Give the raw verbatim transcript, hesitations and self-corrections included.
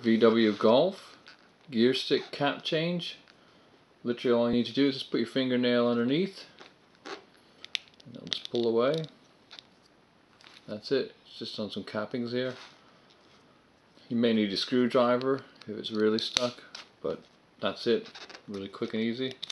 V W Golf gear stick cap change. Literally all you need to do is just put your fingernail underneath and it'll just pull away. That's it. It's just on some cappings here. You may need a screwdriver if it's really stuck, but that's it. Really quick and easy.